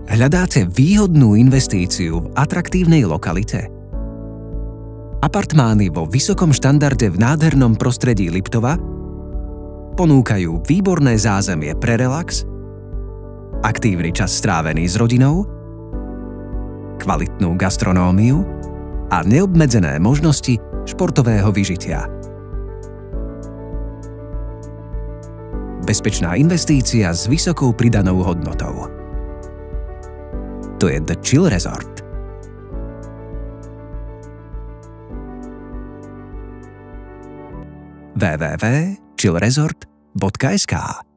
Hľadáte výhodnú investíciu v atraktívnej lokalite? Apartmány vo vysokom štandarde v nádhernom prostredí Liptova ponúkajú výborné zázemie pre relax, aktívny čas strávený s rodinou, kvalitnú gastronómiu a neobmedzené možnosti športového vyžitia. Bezpečná investícia s vysokou pridanou hodnotou. To je The Chill Resort. www.chillresort.sk